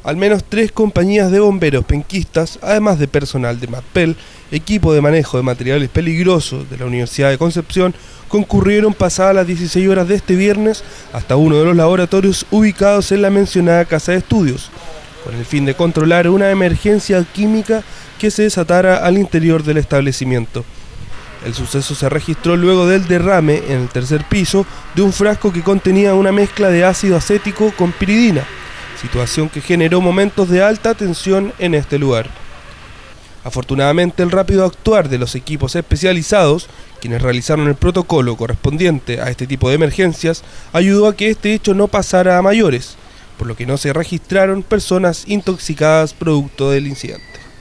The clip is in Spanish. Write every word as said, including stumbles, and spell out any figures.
Al menos tres compañías de bomberos penquistas, además de personal de MAPEL, equipo de manejo de materiales peligrosos de la Universidad de Concepción, concurrieron pasadas las dieciséis horas de este viernes hasta uno de los laboratorios ubicados en la mencionada casa de estudios, con el fin de controlar una emergencia química que se desatara al interior del establecimiento. El suceso se registró luego del derrame en el tercer piso de un frasco que contenía una mezcla de ácido acético con piridina, situación que generó momentos de alta tensión en este lugar. Afortunadamente, el rápido actuar de los equipos especializados, quienes realizaron el protocolo correspondiente a este tipo de emergencias, ayudó a que este hecho no pasara a mayores, por lo que no se registraron personas intoxicadas producto del incidente.